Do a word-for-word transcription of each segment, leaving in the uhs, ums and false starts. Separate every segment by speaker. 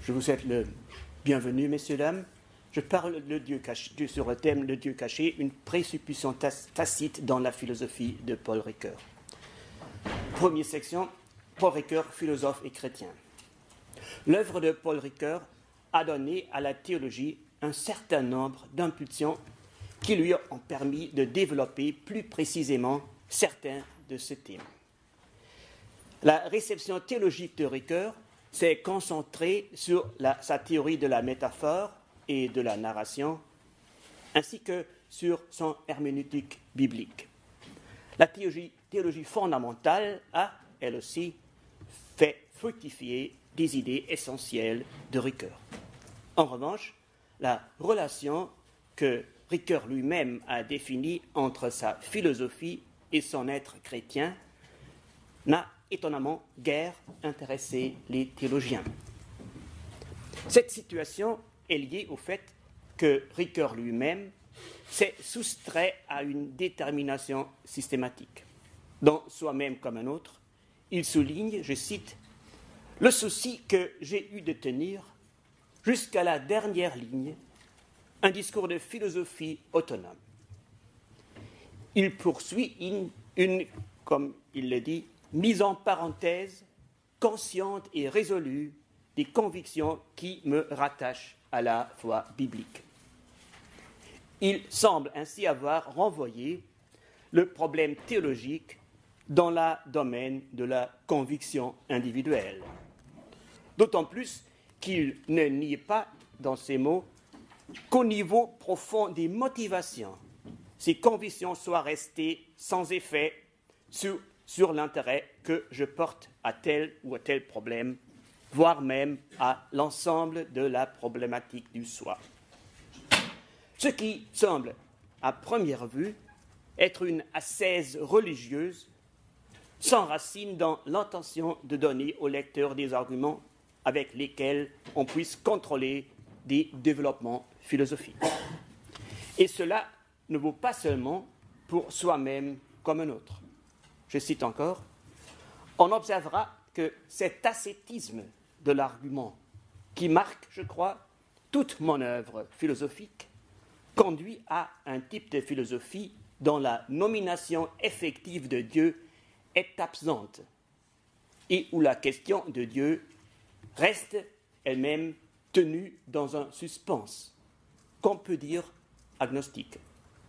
Speaker 1: Je vous souhaite le bienvenu, messieurs, dames. Je parle le Dieu caché, sur le thème Le Dieu caché, une présupposition tacite dans la philosophie de Paul Ricoeur. Première section, Paul Ricoeur, philosophe et chrétien. L'œuvre de Paul Ricoeur a donné à la théologie un certain nombre d'impulsions qui lui ont permis de développer plus précisément certains de ces thèmes. La réception théologique de Ricoeur s'est concentrée sur la, sa théorie de la métaphore et de la narration, ainsi que sur son herméneutique biblique. La théologie, théologie fondamentale a, elle aussi, fait fructifier des idées essentielles de Ricoeur. En revanche, la relation que Ricoeur lui-même a définie entre sa philosophie et son être chrétien n'a étonnamment guère intéressé les théologiens. Cette situation est liée au fait que Ricoeur lui-même s'est soustrait à une détermination systématique. Dans Soi-même comme un autre, il souligne, je cite, « Le souci que j'ai eu de tenir, jusqu'à la dernière ligne, un discours de philosophie autonome. » Il poursuit une, une, comme il le dit, mise en parenthèse, consciente et résolue des convictions qui me rattachent à la foi biblique. Il semble ainsi avoir renvoyé le problème théologique dans le domaine de la conviction individuelle. D'autant plus qu'il ne nie pas, dans ces mots, qu'au niveau profond des motivations, ces convictions soient restées sans effet sur sur l'intérêt que je porte à tel ou à tel problème, voire même à l'ensemble de la problématique du soi. Ce qui semble, à première vue, être une ascèse religieuse, s'enracine dans l'intention de donner au lecteur des arguments avec lesquels on puisse contrôler des développements philosophiques. Et cela ne vaut pas seulement pour soi-même comme un autre. Je cite encore, « On observera que cet ascétisme de l'argument qui marque, je crois, toute mon œuvre philosophique conduit à un type de philosophie dont la nomination effective de Dieu est absente et où la question de Dieu reste elle-même tenue dans un suspense, qu'on peut dire agnostique.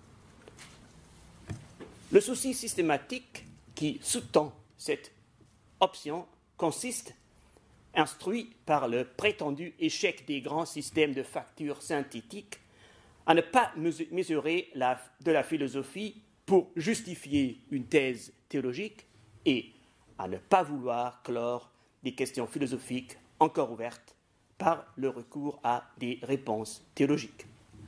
Speaker 1: Le souci systématique qui sous-tend cette option consiste, instruit par le prétendu échec des grands systèmes de factures synthétiques, à ne pas mesurer la, de la philosophie pour justifier une thèse théologique et à ne pas vouloir clore des questions philosophiques encore ouvertes par le recours à des réponses théologiques.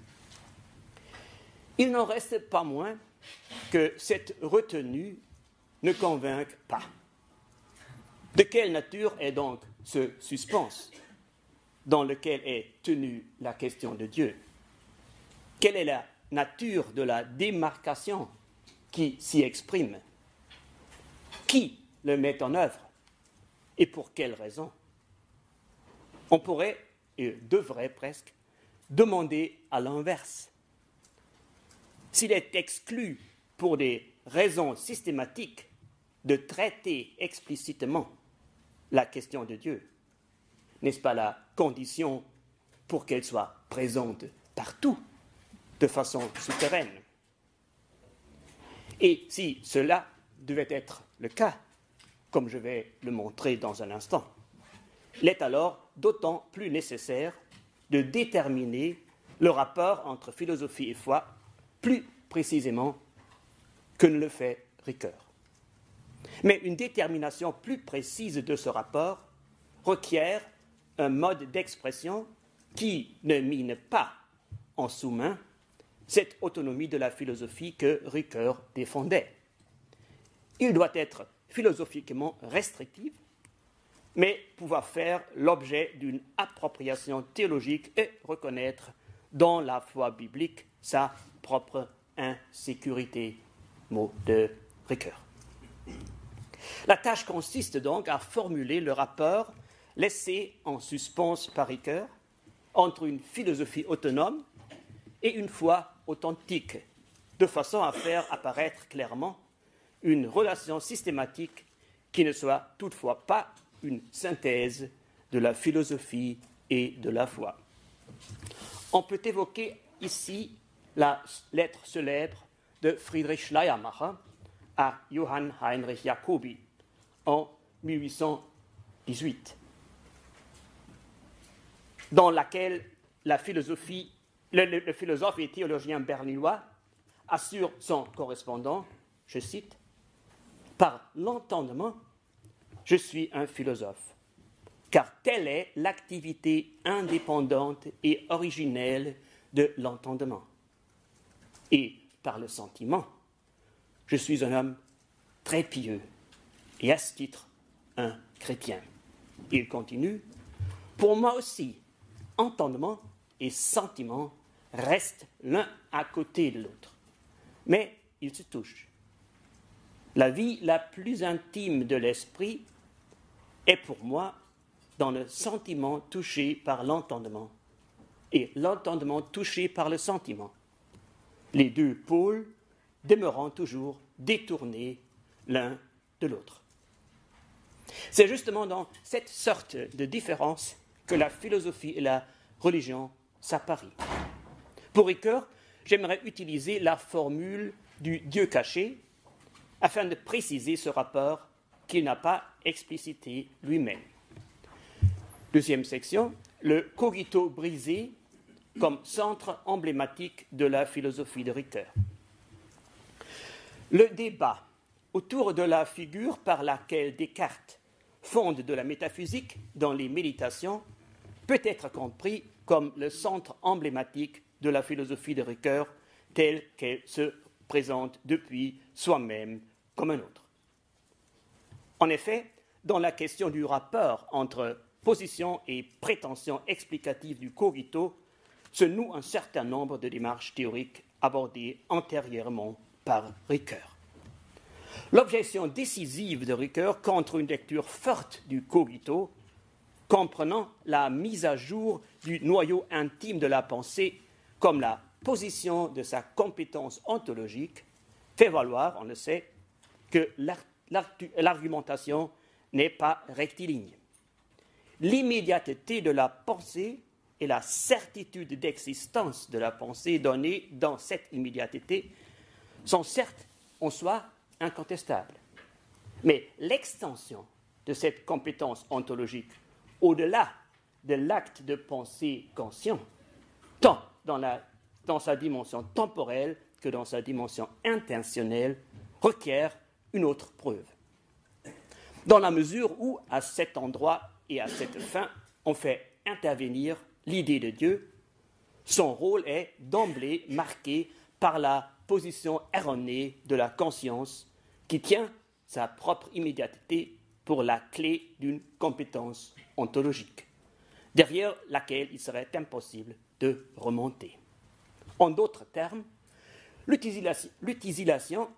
Speaker 1: Il n'en reste pas moins que cette retenue ne convainc pas. De quelle nature est donc ce suspense dans lequel est tenue la question de Dieu? Quelle est la nature de la démarcation qui s'y exprime? Qui le met en œuvre et pour quelles raisons? On pourrait, et devrait presque, demander à l'inverse. S'il est exclu pour des raisons systématiques de traiter explicitement la question de Dieu, n'est-ce pas la condition pour qu'elle soit présente partout de façon souterraine? Et si cela devait être le cas, comme je vais le montrer dans un instant, il est alors d'autant plus nécessaire de déterminer le rapport entre philosophie et foi plus précisément que ne le fait Ricoeur. Mais une détermination plus précise de ce rapport requiert un mode d'expression qui ne mine pas en sous-main cette autonomie de la philosophie que Ricoeur défendait. Il doit être philosophiquement restrictif, mais pouvoir faire l'objet d'une appropriation théologique et reconnaître dans la foi biblique sa propre insécurité. Mot de Ricoeur. La tâche consiste donc à formuler le rapport laissée en suspens par Ricoeur entre une philosophie autonome et une foi authentique, de façon à faire apparaître clairement une relation systématique qui ne soit toutefois pas une synthèse de la philosophie et de la foi. On peut évoquer ici la lettre célèbre de Friedrich Schleiermacher à Johann Heinrich Jacobi en mille huit cent dix-huit, dans laquelle la philosophie, le, le, le philosophe et théologien berlinois assure son correspondant, je cite, « Par l'entendement, je suis un philosophe, car telle est l'activité indépendante et originelle de l'entendement. Et par le sentiment, je suis un homme très pieux et à ce titre un chrétien. » Il continue, « Pour moi aussi, entendement et sentiment restent l'un à côté de l'autre, mais ils se touchent. La vie la plus intime de l'esprit est pour moi dans le sentiment touché par l'entendement et l'entendement touché par le sentiment, les deux pôles demeurant toujours détournés l'un de l'autre. » C'est justement dans cette sorte de différence que la philosophie et la religion s'apparient. Pour Ricoeur, j'aimerais utiliser la formule du Dieu caché afin de préciser ce rapport qu'il n'a pas explicité lui-même. Deuxième section, le cogito brisé comme centre emblématique de la philosophie de Ricoeur. Le débat autour de la figure par laquelle Descartes fonde de la métaphysique dans les méditations peut être compris comme le centre emblématique de la philosophie de Ricoeur telle qu'elle se présente depuis soi-même comme un autre. En effet, dans la question du rapport entre position et prétention explicative du cogito se noue un certain nombre de démarches théoriques abordées antérieurement par Ricoeur. L'objection décisive de Ricoeur contre une lecture forte du cogito, comprenant la mise à jour du noyau intime de la pensée comme la position de sa compétence ontologique, fait valoir, on le sait, que l'argumentation n'est pas rectiligne. L'immédiateté de la pensée et la certitude d'existence de la pensée donnée dans cette immédiateté sont certes en soi incontestables. Mais l'extension de cette compétence ontologique au-delà de l'acte de pensée conscient, tant dans, la, dans sa dimension temporelle que dans sa dimension intentionnelle, requiert une autre preuve. Dans la mesure où, à cet endroit et à cette fin, on fait intervenir l'idée de Dieu, son rôle est d'emblée marqué par la position erronée de la conscience qui tient sa propre immédiateté pour la clé d'une compétence ontologique, derrière laquelle il serait impossible de remonter. En d'autres termes, l'utilisation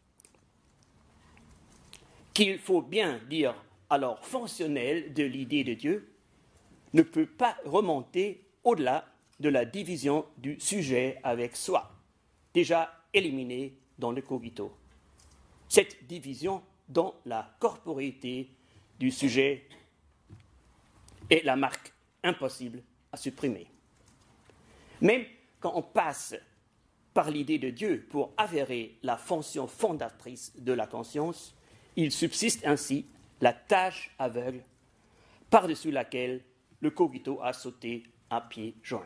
Speaker 1: qu'il faut bien dire alors fonctionnelle de l'idée de Dieu ne peut pas remonter au-delà de la division du sujet avec soi, déjà éliminée dans le cogito. Cette division dans la corporéité du sujet est la marque impossible à supprimer. Même quand on passe par l'idée de Dieu pour avérer la fonction fondatrice de la conscience, il subsiste ainsi la tâche aveugle par-dessus laquelle le cogito a sauté à pieds joints.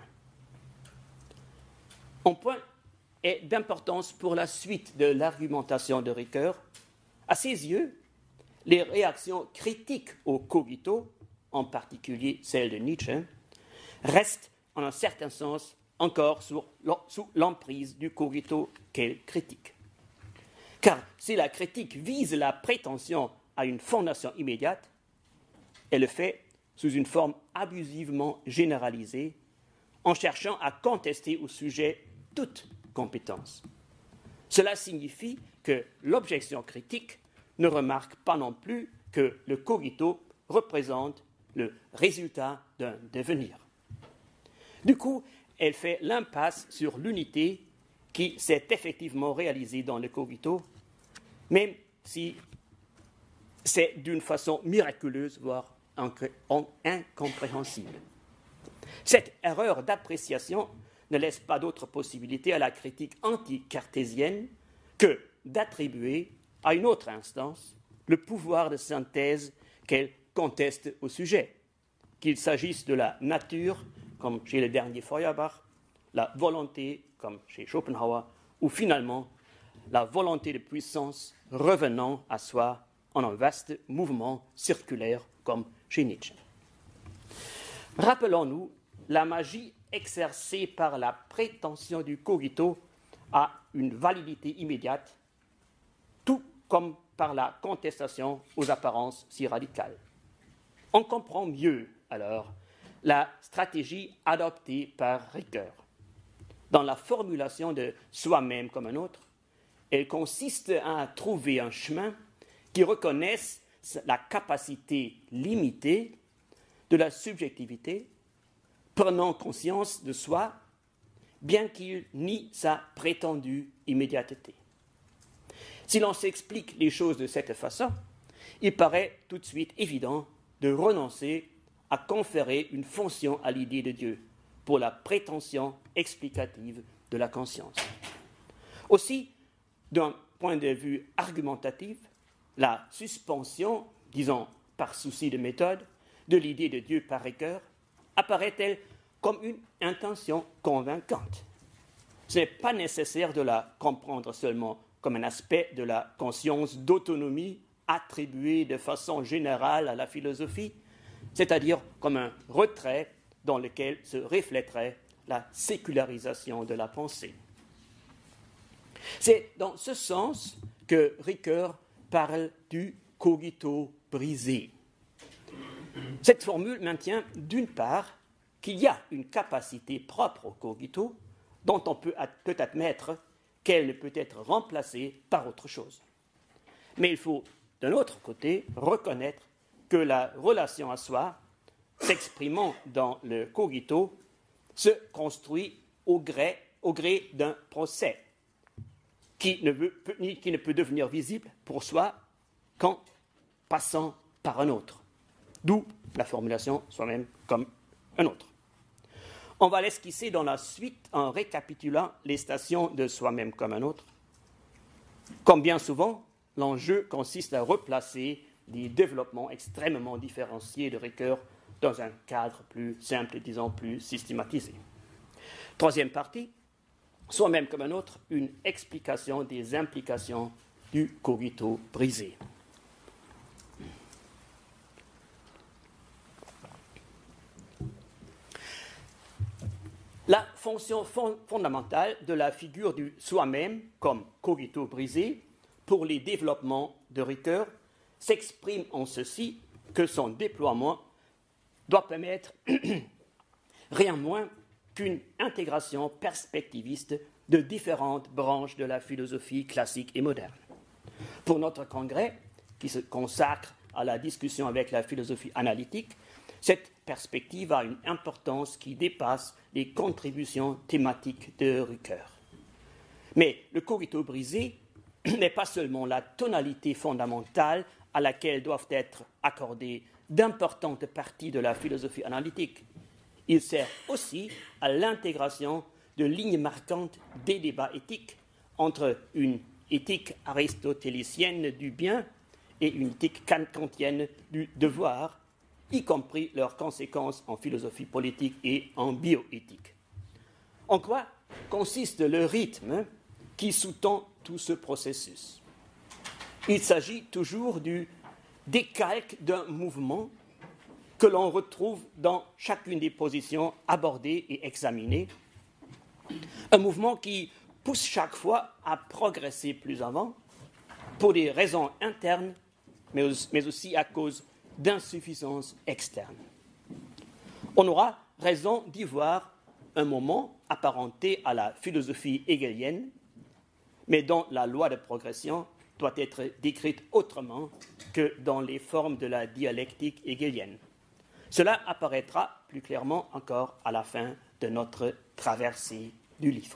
Speaker 1: Un point est d'importance pour la suite de l'argumentation de Ricoeur. À ses yeux, les réactions critiques au cogito, en particulier celles de Nietzsche, restent en un certain sens encore sous l'emprise du cogito qu'elle critique. Car si la critique vise la prétention à une fondation immédiate, elle le fait sous une forme abusivement généralisée, en cherchant à contester au sujet toute compétence. Cela signifie que l'objection critique ne remarque pas non plus que le cogito représente le résultat d'un devenir. Du coup, elle fait l'impasse sur l'unité qui s'est effectivement réalisée dans le cogito, même si c'est d'une façon miraculeuse, voire incompréhensible. Cette erreur d'appréciation ne laisse pas d'autre possibilité à la critique anti-cartésienne que d'attribuer à une autre instance le pouvoir de synthèse qu'elle conteste au sujet, qu'il s'agisse de la nature, comme chez le dernier Feuerbach, la volonté, comme chez Schopenhauer, ou finalement la volonté de puissance revenant à soi en un vaste mouvement circulaire, comme chez Nietzsche. Rappelons-nous la magie exercée par la prétention du cogito à une validité immédiate, tout comme par la contestation aux apparences si radicales. On comprend mieux, alors, la stratégie adoptée par Ricoeur. Dans la formulation de soi-même comme un autre, elle consiste à trouver un chemin qui reconnaisse la capacité limitée de la subjectivité, prenant conscience de soi, bien qu'il nie sa prétendue immédiateté. Si l'on s'explique les choses de cette façon, il paraît tout de suite évident de renoncer à conférer une fonction à l'idée de Dieu pour la prétention explicative de la conscience. Aussi, d'un point de vue argumentatif, la suspension, disons par souci de méthode, de l'idée de Dieu par Ricoeur apparaît-elle comme une intention convaincante. Ce n'est pas nécessaire de la comprendre seulement comme un aspect de la conscience d'autonomie attribuée de façon générale à la philosophie, c'est-à-dire comme un retrait dans lequel se reflèterait la sécularisation de la pensée. C'est dans ce sens que Ricoeur parle du cogito brisé. Cette formule maintient d'une part qu'il y a une capacité propre au cogito dont on peut, peut admettre qu'elle ne peut être remplacée par autre chose. Mais il faut, d'un autre côté, reconnaître que la relation à soi, s'exprimant dans le cogito, se construit au gré, au gré d'un procès qui ne, veut, qui ne peut devenir visible pour soi qu'en passant par un autre. D'où la formulation soi-même comme un autre. On va l'esquisser dans la suite en récapitulant les stations de soi-même comme un autre. Comme bien souvent, l'enjeu consiste à replacer des développements extrêmement différenciés de Ricoeur dans un cadre plus simple, disons plus systématisé. Troisième partie, soi-même comme un autre, une explication des implications du cogito brisé. La fonction fond- fondamentale de la figure du soi-même comme cogito brisé pour les développements de Ricoeur s'exprime en ceci que son déploiement doit permettre rien moins qu'une intégration perspectiviste de différentes branches de la philosophie classique et moderne. Pour notre congrès, qui se consacre à la discussion avec la philosophie analytique, cette perspective a une importance qui dépasse les contributions thématiques de Ricoeur. Mais le cogito brisé n'est pas seulement la tonalité fondamentale à laquelle doivent être accordées d'importantes parties de la philosophie analytique. Il sert aussi à l'intégration de lignes marquantes des débats éthiques entre une éthique aristotélicienne du bien et une éthique kantienne du devoir, y compris leurs conséquences en philosophie politique et en bioéthique. En quoi consiste le rythme qui sous-tend tout ce processus? Il s'agit toujours du décalque d'un mouvement que l'on retrouve dans chacune des positions abordées et examinées, un mouvement qui pousse chaque fois à progresser plus avant pour des raisons internes, mais aussi à cause d'insuffisance externe. On aura raison d'y voir un moment apparenté à la philosophie hegelienne, mais dont la loi de progression doit être décrite autrement que dans les formes de la dialectique hegelienne. Cela apparaîtra plus clairement encore à la fin de notre traversée du livre.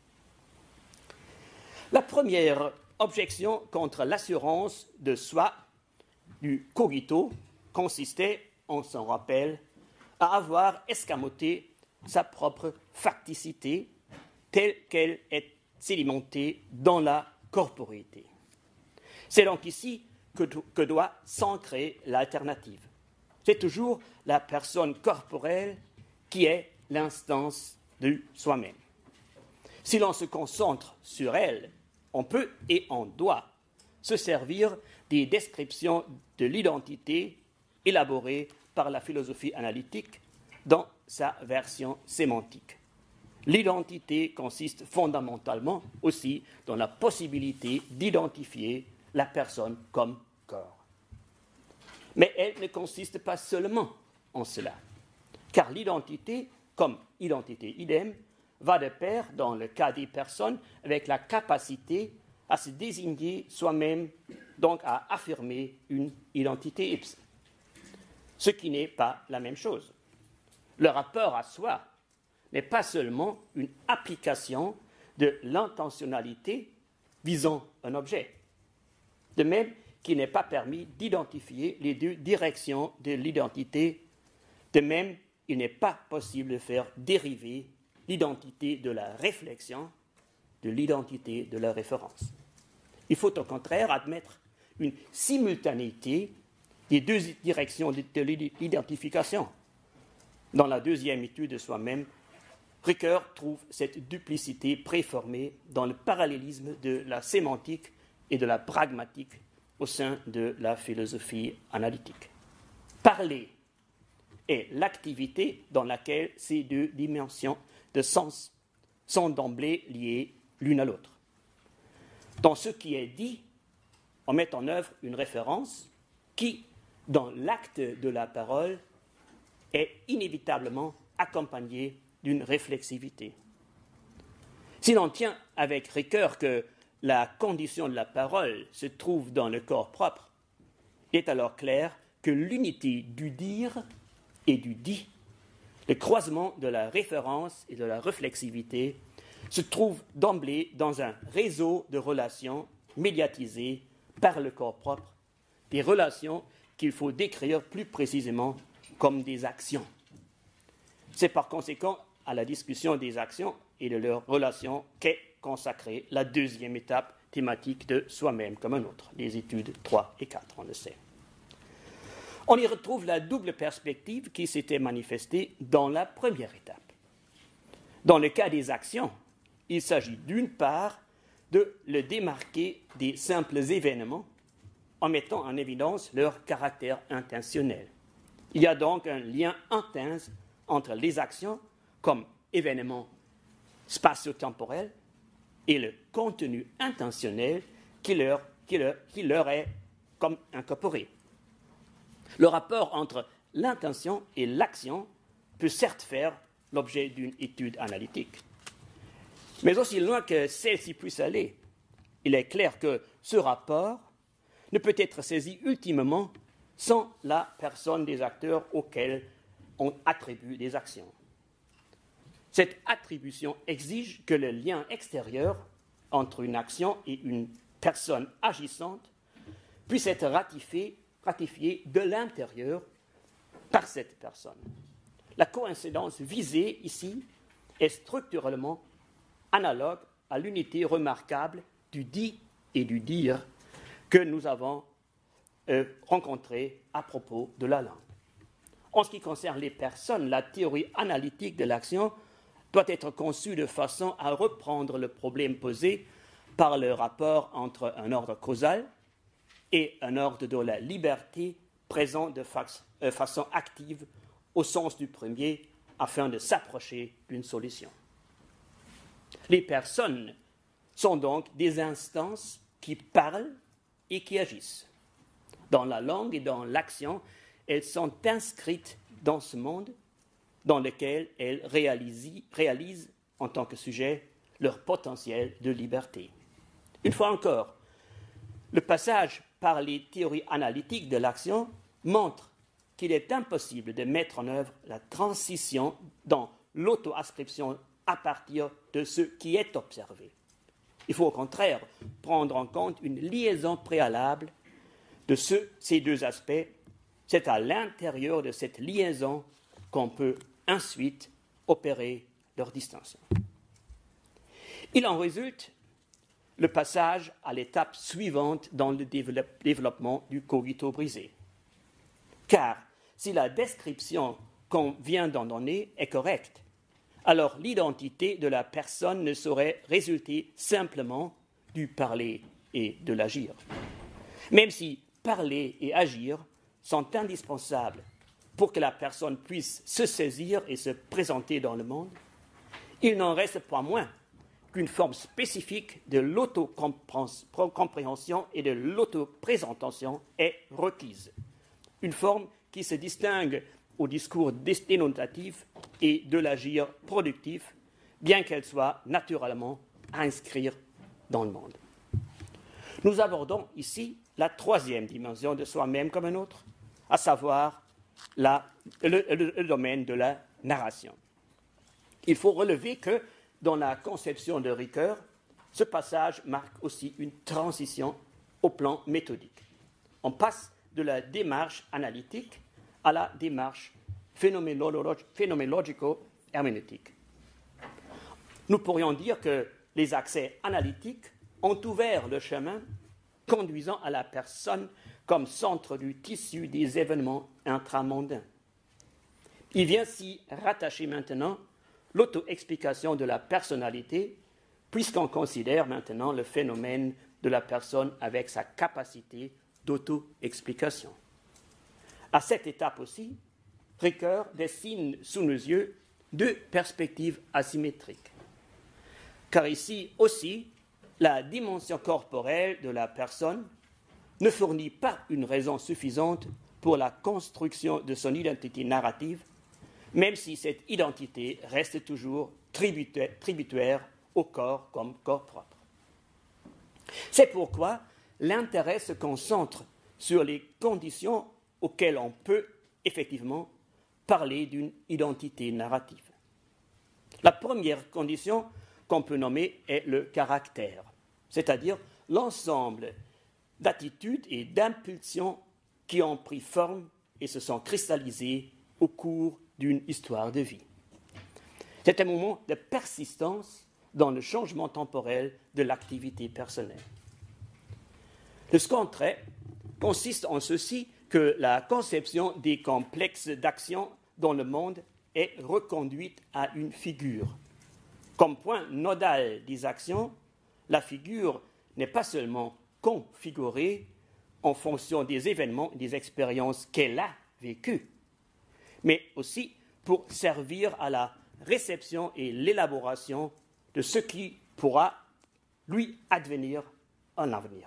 Speaker 1: La première objection contre l'assurance de soi du cogito consistait, on s'en rappelle, à avoir escamoté sa propre facticité telle qu'elle est sédimentée dans la corporéité. C'est donc ici que, que doit s'ancrer l'alternative. C'est toujours la personne corporelle qui est l'instance de soi-même. Si l'on se concentre sur elle, on peut et on doit se servir des descriptions de l'identité élaborées par la philosophie analytique dans sa version sémantique. L'identité consiste fondamentalement aussi dans la possibilité d'identifier la personne comme corps. Mais elle ne consiste pas seulement en cela, car l'identité, comme identité idem, va de pair, dans le cas des personnes, avec la capacité à se désigner soi-même, donc à affirmer une identité ipse. Ce qui n'est pas la même chose. Le rapport à soi n'est pas seulement une application de l'intentionnalité visant un objet. De même qu'il n'est pas permis d'identifier les deux directions de l'identité, de même il n'est pas possible de faire dériver l'identité de la réflexion de l'identité de la référence. Il faut au contraire admettre une simultanéité des deux directions de l'identification. Dans la deuxième étude de soi-même, Ricoeur trouve cette duplicité préformée dans le parallélisme de la sémantique et de la pragmatique au sein de la philosophie analytique. Parler est l'activité dans laquelle ces deux dimensions de sens sont d'emblée liées l'une à l'autre. Dans ce qui est dit, on met en œuvre une référence qui, dans l'acte de la parole, est inévitablement accompagnée d'une réflexivité. Si l'on tient avec Ricoeur que la condition de la parole se trouve dans le corps propre, il est alors clair que l'unité du dire et du dit, le croisement de la référence et de la réflexivité, se trouve d'emblée dans un réseau de relations médiatisées par le corps propre, des relations qu'il faut décrire plus précisément comme des actions. C'est par conséquent à la discussion des actions et de leurs relations qu'est consacrée la deuxième étape thématique de soi-même comme un autre, les études trois et quatre, on le sait. On y retrouve la double perspective qui s'était manifestée dans la première étape. Dans le cas des actions, il s'agit d'une part de le démarquer des simples événements en mettant en évidence leur caractère intentionnel. Il y a donc un lien intense entre les actions comme événements spatio-temporels et le contenu intentionnel qui leur, qui leur, qui leur est comme incorporé. Le rapport entre l'intention et l'action peut certes faire l'objet d'une étude analytique. Mais aussi loin que celle-ci puisse aller, il est clair que ce rapport ne peut être saisi ultimement sans la personne des acteurs auxquels on attribue des actions. Cette attribution exige que le lien extérieur entre une action et une personne agissante puisse être ratifié, ratifié de l'intérieur par cette personne. La coïncidence visée ici est structurellement analogue à l'unité remarquable du dit et du dire que nous avons euh, rencontré à propos de la langue. En ce qui concerne les personnes, la théorie analytique de l'action doit être conçue de façon à reprendre le problème posé par le rapport entre un ordre causal et un ordre de la liberté présent de fa- euh, façon active au sens du premier afin de s'approcher d'une solution. Les personnes sont donc des instances qui parlent et qui agissent. Dans la langue et dans l'action, elles sont inscrites dans ce monde dans lequel elles réalisent, réalisent en tant que sujet leur potentiel de liberté. Une fois encore, le passage par les théories analytiques de l'action montre qu'il est impossible de mettre en œuvre la transition dans l'auto-ascription à partir de ce qui est observé. Il faut au contraire prendre en compte une liaison préalable de ce, ces deux aspects. C'est à l'intérieur de cette liaison qu'on peut ensuite opérer leur distinction. Il en résulte le passage à l'étape suivante dans le développement du cogito brisé. Car si la description qu'on vient d'en donner est correcte, alors l'identité de la personne ne saurait résulter simplement du parler et de l'agir. Même si parler et agir sont indispensables pour que la personne puisse se saisir et se présenter dans le monde, il n'en reste pas moins qu'une forme spécifique de l'autocompréhension et de l'autoprésentation est requise. Une forme qui se distingue au discours dénotatif et de l'agir productif, bien qu'elle soit naturellement à inscrire dans le monde. Nous abordons ici la troisième dimension de soi-même comme un autre, à savoir la, le, le, le domaine de la narration. Il faut relever que, dans la conception de Ricoeur, ce passage marque aussi une transition au plan méthodique. On passe de la démarche analytique à la démarche phénoménologico-herméneutique. Nous pourrions dire que les accès analytiques ont ouvert le chemin conduisant à la personne comme centre du tissu des événements intramondains. Il vient s'y rattacher maintenant l'auto-explication de la personnalité, puisqu'on considère maintenant le phénomène de la personne avec sa capacité d'auto-explication. À cette étape aussi, Ricoeur dessine sous nos yeux deux perspectives asymétriques. Car ici aussi, la dimension corporelle de la personne ne fournit pas une raison suffisante pour la construction de son identité narrative, même si cette identité reste toujours tributaire, tributaire au corps comme corps propre. C'est pourquoi l'intérêt se concentre sur les conditions auxquelles on peut effectivement parler d'une identité narrative. La première condition qu'on peut nommer est le caractère, c'est-à-dire l'ensemble d'attitudes et d'impulsions qui ont pris forme et se sont cristallisées au cours d'une histoire de vie. C'est un moment de persistance dans le changement temporel de l'activité personnelle. Le second trait consiste en ceci que la conception des complexes d'actions dans le monde est reconduite à une figure. Comme point nodal des actions, la figure n'est pas seulement configurée en fonction des événements et des expériences qu'elle a vécues, mais aussi pour servir à la réception et l'élaboration de ce qui pourra lui advenir en avenir.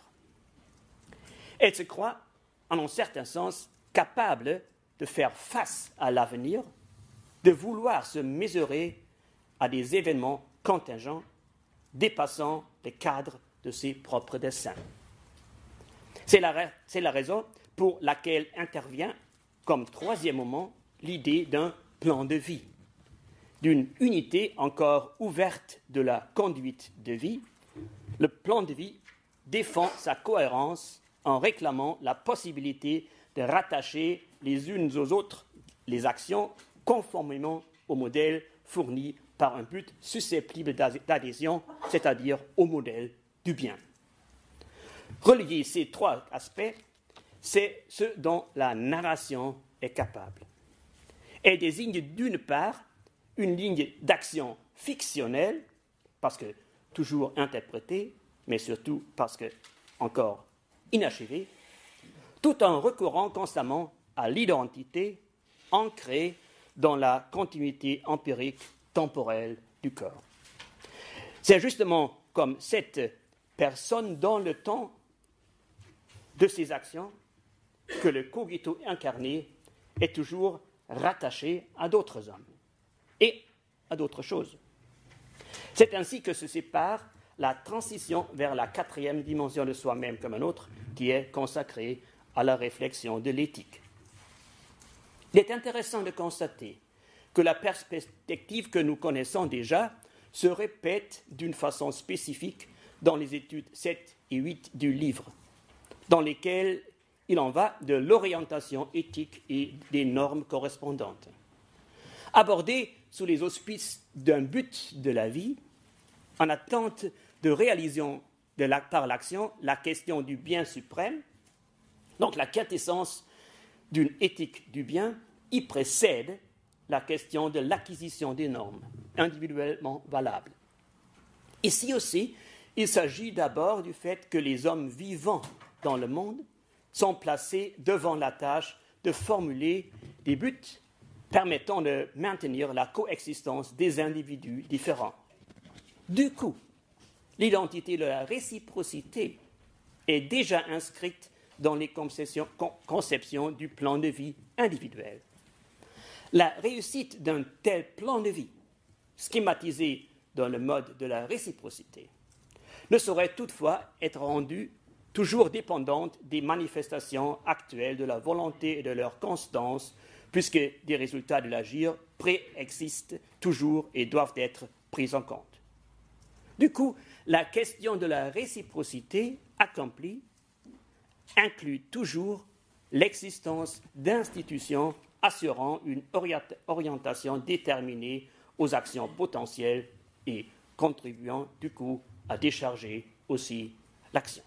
Speaker 1: Elle se croit, en un certain sens, capable de faire face à l'avenir, de vouloir se mesurer à des événements contingents dépassant les cadres de ses propres desseins. C'est la, c'est la raison pour laquelle intervient, comme troisième moment, l'idée d'un plan de vie, d'une unité encore ouverte de la conduite de vie. Le plan de vie défend sa cohérence en réclamant la possibilité de rattacher les unes aux autres les actions conformément au modèle fourni par un but susceptible d'adhésion, c'est-à-dire au modèle du bien. Relier ces trois aspects, c'est ce dont la narration est capable. Elle désigne d'une part une ligne d'action fictionnelle, parce que toujours interprétée, mais surtout parce que encore inachevée, tout en recourant constamment à l'identité ancrée dans la continuité empirique temporelle du corps. C'est justement comme cette personne dans le temps de ses actions que le cogito incarné est toujours rattaché à d'autres hommes et à d'autres choses. C'est ainsi que se sépare la transition vers la quatrième dimension de soi-même comme un autre, qui est consacrée à la réflexion de l'éthique. Il est intéressant de constater que la perspective que nous connaissons déjà se répète d'une façon spécifique dans les études sept et huit du livre, dans lesquelles il en va de l'orientation éthique et des normes correspondantes. Abordées sous les auspices d'un but de la vie, en attente de réalisation de la, par l'action, la question du bien suprême, donc la quintessence d'une éthique du bien, y précède la question de l'acquisition des normes individuellement valables. Ici aussi, il s'agit d'abord du fait que les hommes vivants dans le monde sont placés devant la tâche de formuler des buts permettant de maintenir la coexistence des individus différents. Du coup, l'identité de la réciprocité est déjà inscrite dans les conceptions, conceptions du plan de vie individuel. La réussite d'un tel plan de vie, schématisé dans le mode de la réciprocité, ne saurait toutefois être rendue toujours dépendante des manifestations actuelles de la volonté et de leur constance, puisque des résultats de l'agir préexistent toujours et doivent être pris en compte. Du coup, la question de la réciprocité accomplie inclut toujours l'existence d'institutions assurant une orientation déterminée aux actions potentielles et contribuant du coup à décharger aussi l'action.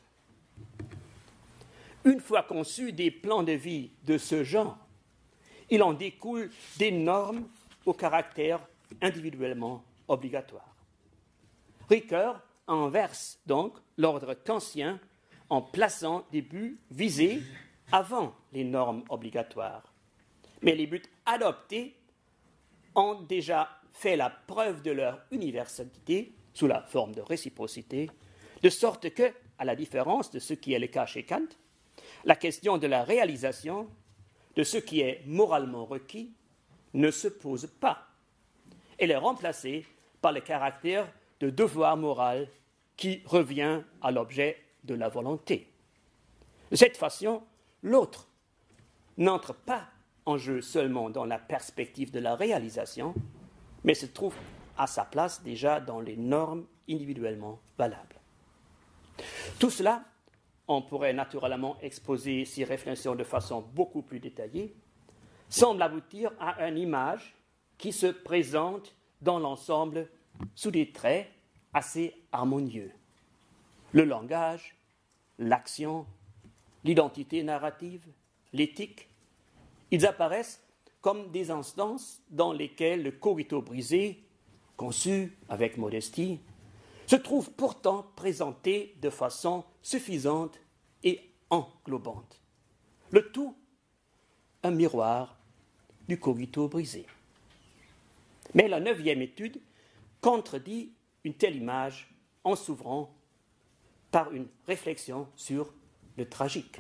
Speaker 1: Une fois conçus des plans de vie de ce genre, il en découle des normes au caractère individuellement obligatoire. Ricoeur inverse donc l'ordre kantien en plaçant des buts visés avant les normes obligatoires. Mais les buts adoptés ont déjà fait la preuve de leur universalité sous la forme de réciprocité, de sorte que, à la différence de ce qui est le cas chez Kant, la question de la réalisation de ce qui est moralement requis ne se pose pas. Elle est remplacée par le caractère de devoir moral qui revient à l'objet de la volonté. De cette façon, l'autre n'entre pas en jeu seulement dans la perspective de la réalisation, mais se trouve à sa place déjà dans les normes individuellement valables. Tout cela, on pourrait naturellement exposer ces réflexions de façon beaucoup plus détaillée, semble aboutir à une image qui se présente dans l'ensemble sous des traits assez harmonieux. Le langage, l'action, l'identité narrative, l'éthique, ils apparaissent comme des instances dans lesquelles le cogito brisé, conçu avec modestie, se trouve pourtant présenté de façon suffisante et englobante. Le tout, un miroir du cogito brisé. Mais la neuvième étude contredit une telle image en s'ouvrant par une réflexion sur le tragique.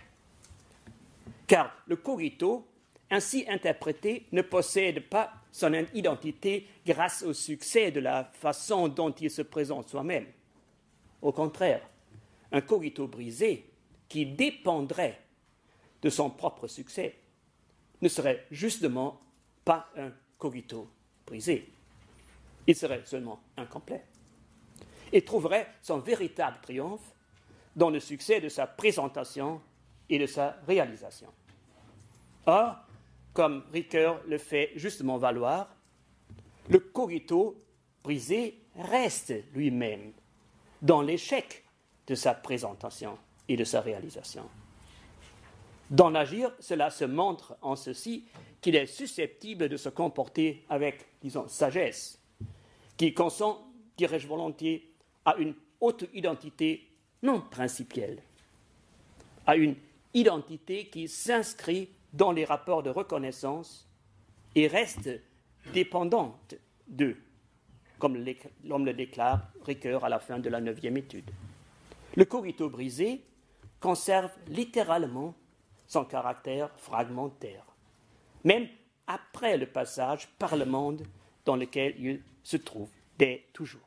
Speaker 1: Car le cogito, ainsi interprété, ne possède pas son identité grâce au succès de la façon dont il se présente soi-même. Au contraire, un cogito brisé qui dépendrait de son propre succès ne serait justement pas un cogito brisé. Il serait seulement incomplet et trouverait son véritable triomphe dans le succès de sa présentation et de sa réalisation. Or, comme Ricoeur le fait justement valoir, le cogito brisé reste lui-même dans l'échec de sa présentation et de sa réalisation. Dans l'agir, cela se montre en ceci qu'il est susceptible de se comporter avec, disons, sagesse, qui consent, dirais-je volontiers, à une haute identité non principielle, à une identité qui s'inscrit dans les rapports de reconnaissance et reste dépendante d'eux, comme l'homme le déclare Ricoeur à la fin de la neuvième étude. Le cogito brisé conserve littéralement son caractère fragmentaire, même après le passage par le monde dans lequel il se trouve dès toujours.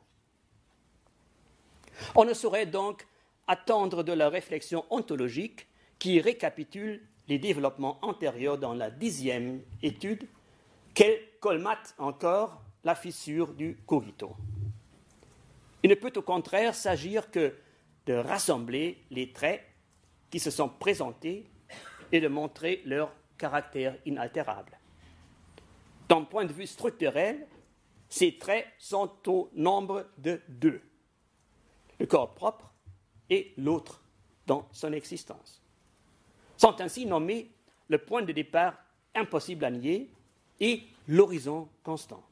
Speaker 1: On ne saurait donc attendre de la réflexion ontologique qui récapitule les développements antérieurs dans la dixième étude qu'elle colmate encore la fissure du cogito. Il ne peut au contraire s'agir que de rassembler les traits qui se sont présentés et de montrer leur caractère inaltérable. D'un point de vue structurel, ces traits sont au nombre de deux, le corps propre et l'autre dans son existence. Sont ainsi nommés le point de départ impossible à nier et l'horizon constant.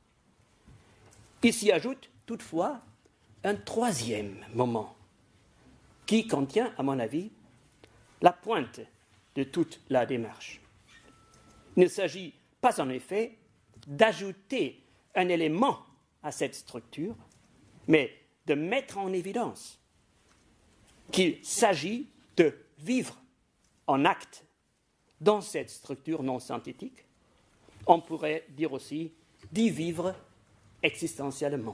Speaker 1: Il s'y ajoute toutefois un troisième moment qui contient, à mon avis, la pointe de toute la démarche. Il ne s'agit pas en effet d'ajouter un élément à cette structure, mais de mettre en évidence qu'il s'agit de vivre en acte dans cette structure non synthétique. On pourrait dire aussi d'y vivre existentiellement.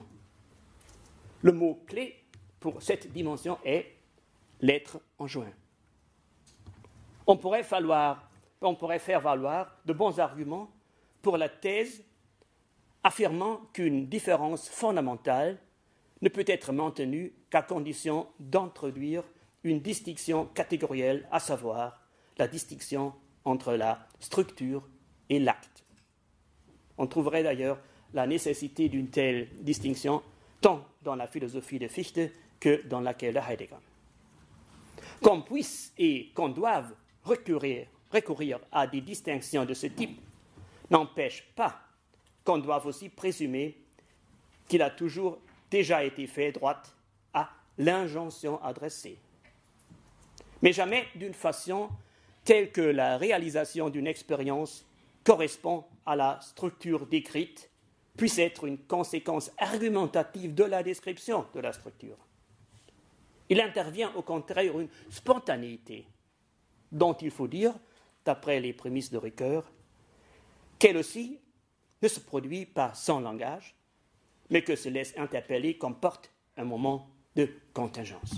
Speaker 1: Le mot-clé pour cette dimension est l'être en joint. On pourrait, falloir, on pourrait faire valoir de bons arguments pour la thèse affirmant qu'une différence fondamentale ne peut être maintenue qu'à condition d'introduire une distinction catégorielle, à savoir la distinction entre la structure et l'acte. On trouverait d'ailleurs la nécessité d'une telle distinction tant dans la philosophie de Fichte que dans laquelle de Heidegger. Qu'on puisse et qu'on doive recourir, recourir à des distinctions de ce type n'empêche pas qu'on doive aussi présumer qu'il a toujours déjà été fait droite à l'injonction adressée. Mais jamais d'une façon telle que la réalisation d'une expérience correspond à la structure décrite puisse être une conséquence argumentative de la description de la structure. Il intervient au contraire une spontanéité dont il faut dire, d'après les prémices de Ricoeur, qu'elle aussi ne se produit pas sans langage, mais que se laisse interpeller comme porte un moment de contingence.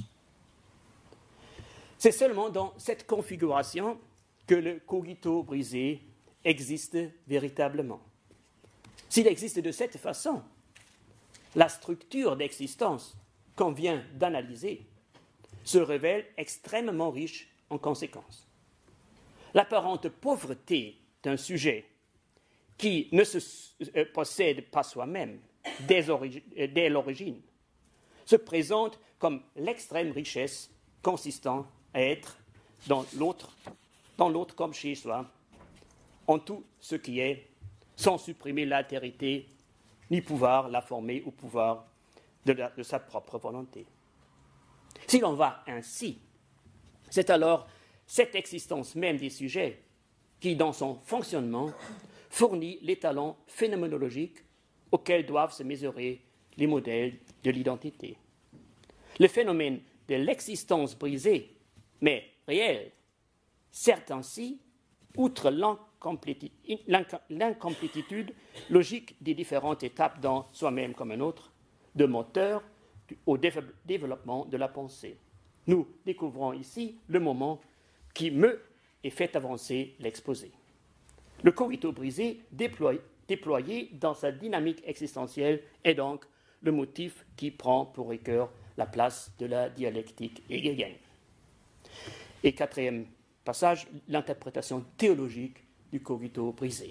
Speaker 1: C'est seulement dans cette configuration que le cogito brisé existe véritablement. S'il existe de cette façon, la structure d'existence qu'on vient d'analyser se révèle extrêmement riche en conséquences. L'apparente pauvreté d'un sujet qui ne se euh, possède pas soi-même dès, dès l'origine se présente comme l'extrême richesse consistant à être dans l'autre, dans l'autre comme chez soi, en tout ce qui est, sans supprimer l'altérité, ni pouvoir la former au pouvoir de, la, de sa propre volonté. Si l'on va ainsi, c'est alors cette existence même des sujets qui, dans son fonctionnement, fournit l'étalon phénoménologique auquel doivent se mesurer les modèles de l'identité. Le phénomène de l'existence brisée, mais réelle, certes ainsi, outre l'incomplétitude logique des différentes étapes dans soi-même comme un autre, de moteur au développement de la pensée. Nous découvrons ici le moment qui meut et fait avancer l'exposé. Le cogito brisé, déployé, déployé dans sa dynamique existentielle, est donc le motif qui prend pour Ricoeur la place de la dialectique hegelienne. Et quatrième passage, l'interprétation théologique du cogito brisé.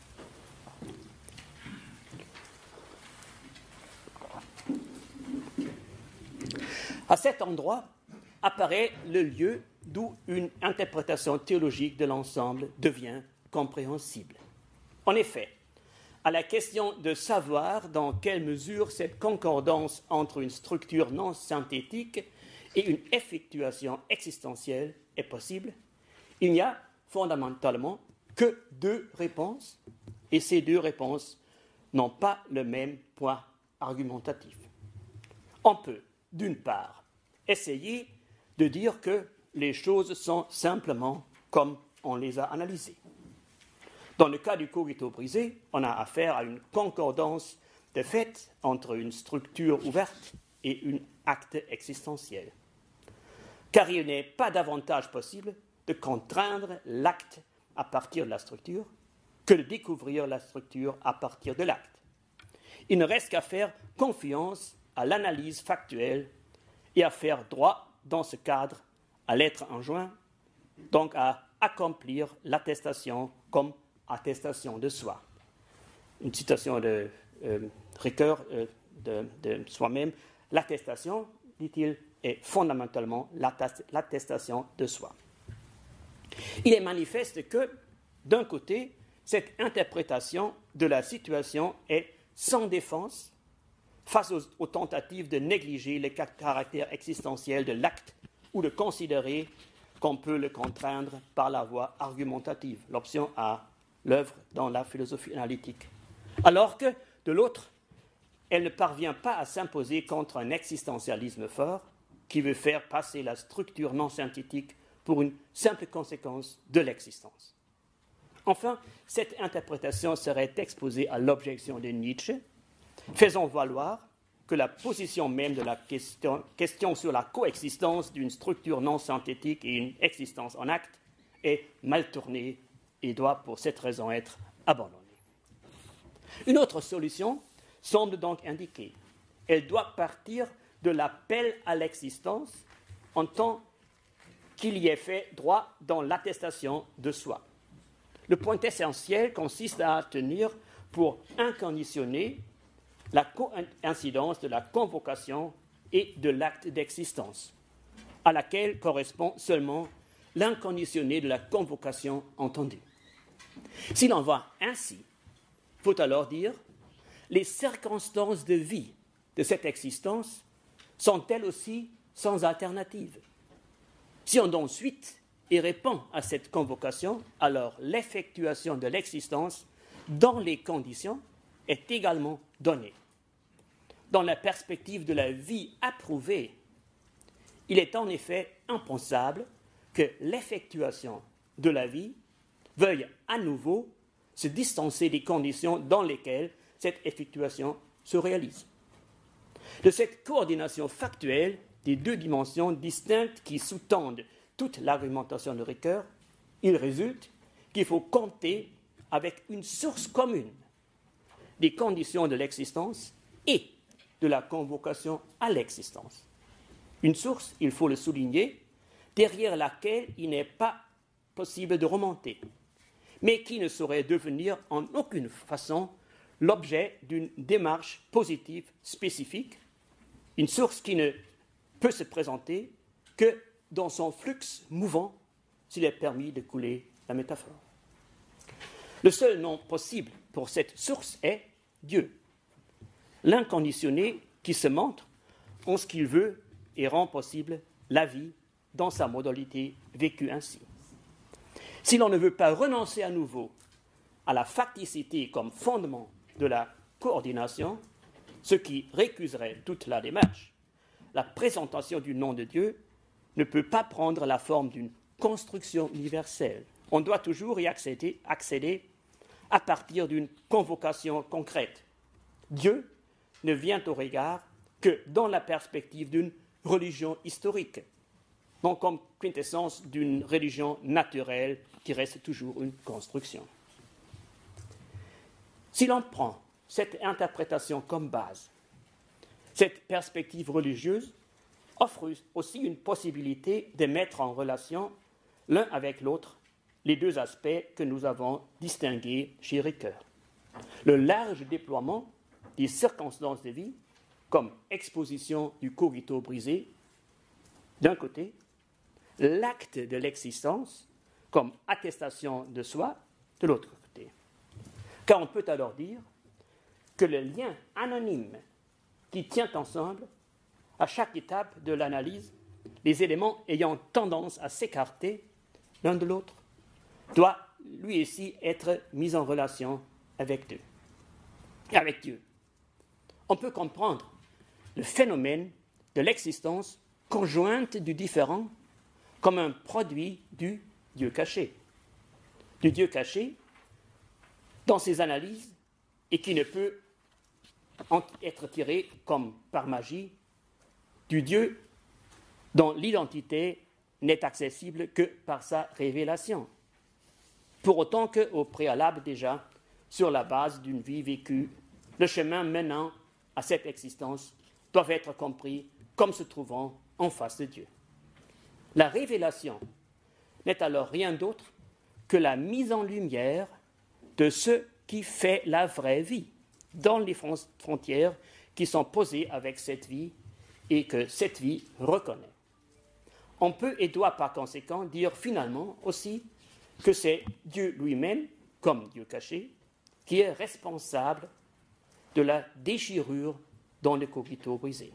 Speaker 1: À cet endroit apparaît le lieu d'où une interprétation théologique de l'ensemble devient compréhensible. En effet, à la question de savoir dans quelle mesure cette concordance entre une structure non synthétique et une effectuation existentielle est possible, il n'y a fondamentalement que deux réponses, et ces deux réponses n'ont pas le même poids argumentatif. On peut, d'une part, essayer de dire que les choses sont simplement comme on les a analysées. Dans le cas du cogito brisé, on a affaire à une concordance de fait entre une structure ouverte et un acte existentiel. Car il n'est pas davantage possible de contraindre l'acte à partir de la structure que de découvrir la structure à partir de l'acte. Il ne reste qu'à faire confiance à l'analyse factuelle et à faire droit dans ce cadre à l'être enjoint, donc à accomplir l'attestation comme attestation de soi. Une citation de euh, Ricoeur euh, de, de soi-même. L'attestation, dit-il, est fondamentalement l'attestation de soi. Il est manifeste que, d'un côté, cette interprétation de la situation est sans défense face aux, aux tentatives de négliger le caractère existentiel de l'acte ou de considérer qu'on peut le contraindre par la voie argumentative, l'option A, l'œuvre dans la philosophie analytique. Alors que, de l'autre, elle ne parvient pas à s'imposer contre un existentialisme fort qui veut faire passer la structure non synthétique pour une simple conséquence de l'existence. Enfin, cette interprétation serait exposée à l'objection de Nietzsche, faisant valoir que la position même de la question, question sur la coexistence d'une structure non synthétique et une existence en acte est mal tournée et doit pour cette raison être abandonnée. Une autre solution semble donc indiquée. Elle doit partir de l'appel à l'existence en tant qu'il y ait fait droit dans l'attestation de soi. Le point essentiel consiste à tenir pour inconditionner la coïncidence de la convocation et de l'acte d'existence, à laquelle correspond seulement l'inconditionné de la convocation entendue. S'il en va ainsi, il faut alors dire les circonstances de vie de cette existence sont elles aussi sans alternative. Si on donne suite et répond à cette convocation, alors l'effectuation de l'existence dans les conditions est également donnée. Dans la perspective de la vie approuvée, il est en effet impensable que l'effectuation de la vie veuille à nouveau se distancer des conditions dans lesquelles cette effectuation se réalise. De cette coordination factuelle des deux dimensions distinctes qui sous-tendent toute l'argumentation de Ricoeur, il résulte qu'il faut compter avec une source commune des conditions de l'existence et de la convocation à l'existence. Une source, il faut le souligner, derrière laquelle il n'est pas possible de remonter, mais qui ne saurait devenir en aucune façon l'objet d'une démarche positive spécifique, une source qui ne peut se présenter que dans son flux mouvant, s'il est permis de couler la métaphore. Le seul nom possible pour cette source est Dieu, l'inconditionné qui se montre en ce qu'il veut et rend possible la vie dans sa modalité vécue ainsi. Si l'on ne veut pas renoncer à nouveau à la facticité comme fondement de la coordination, ce qui récuserait toute la démarche, la présentation du nom de Dieu ne peut pas prendre la forme d'une construction universelle. On doit toujours y accéder, accéder à partir d'une convocation concrète. Dieu ne vient au regard que dans la perspective d'une religion historique, non comme quintessence d'une religion naturelle qui reste toujours une construction. Si l'on prend cette interprétation comme base, cette perspective religieuse offre aussi une possibilité de mettre en relation l'un avec l'autre les deux aspects que nous avons distingués chez Ricoeur. Le large déploiement des circonstances de vie comme exposition du cogito brisé, d'un côté, l'acte de l'existence comme attestation de soi, de l'autre côté. Car on peut alors dire que le lien anonyme qui tient ensemble, à chaque étape de l'analyse, les éléments ayant tendance à s'écarter l'un de l'autre, doit lui aussi être mis en relation avec Dieu. Avec Dieu. On peut comprendre le phénomène de l'existence conjointe du différent comme un produit du Dieu caché. Du Dieu caché dans ses analyses et qui ne peut être tiré comme par magie du Dieu dont l'identité n'est accessible que par sa révélation. Pour autant qu'au préalable déjà, sur la base d'une vie vécue, le chemin menant à cette existence doit être compris comme se trouvant en face de Dieu. La révélation n'est alors rien d'autre que la mise en lumière de ce qui fait la vraie vie, dans les frontières qui sont posées avec cette vie et que cette vie reconnaît. On peut et doit par conséquent dire finalement aussi que c'est Dieu lui-même, comme Dieu caché, qui est responsable de la déchirure dans le cogito brisé.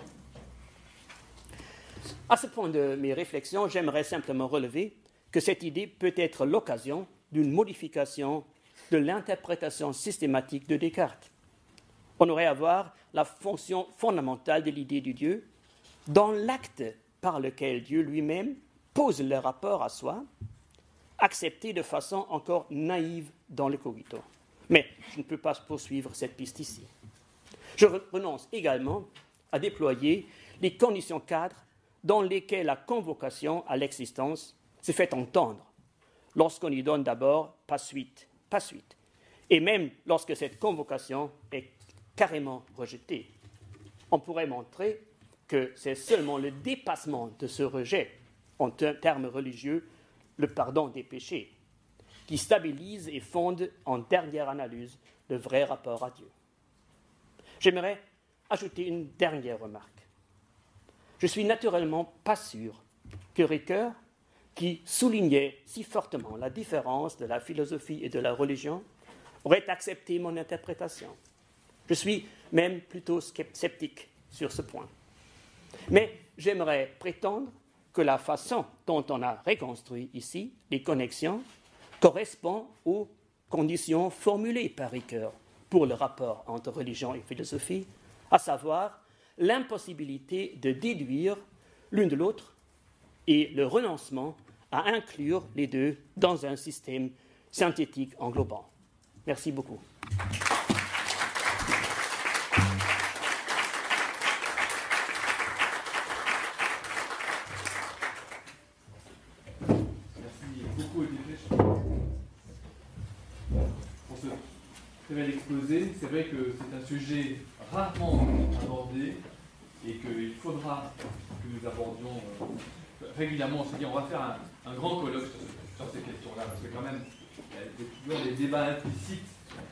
Speaker 1: À ce point de mes réflexions, j'aimerais simplement relever que cette idée peut être l'occasion d'une modification de l'interprétation systématique de Descartes. On aurait à voir la fonction fondamentale de l'idée du Dieu dans l'acte par lequel Dieu lui-même pose le rapport à soi, accepté de façon encore naïve dans le cogito. Mais je ne peux pas poursuivre cette piste ici. Je renonce également à déployer les conditions cadres dans lesquelles la convocation à l'existence se fait entendre, lorsqu'on y donne d'abord pas suite, pas suite, et même lorsque cette convocation est carrément rejetée. On pourrait montrer que c'est seulement le dépassement de ce rejet, en termes religieux, le pardon des péchés, qui stabilise et fonde en dernière analyse le vrai rapport à Dieu. J'aimerais ajouter une dernière remarque. Je suis naturellement pas sûr que Ricoeur, qui soulignait si fortement la différence de la philosophie et de la religion, aurait accepté mon interprétation. Je suis même plutôt sceptique sur ce point. Mais j'aimerais prétendre que la façon dont on a reconstruit ici les connexions correspond aux conditions formulées par Ricoeur pour le rapport entre religion et philosophie, à savoir l'impossibilité de déduire l'une de l'autre et le renoncement à inclure les deux dans un système synthétique englobant. Merci beaucoup.
Speaker 2: Exposé. C'est vrai que c'est un sujet rarement abordé et qu'il faudra que nous abordions euh, régulièrement. On se dit on va faire un, un grand colloque sur, sur ces questions-là, parce que quand même, il y a toujours des débats implicites,